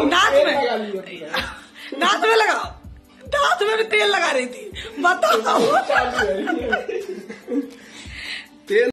नाक में लगाओ, दांत में भी तेल लगा रही थी, बताओ।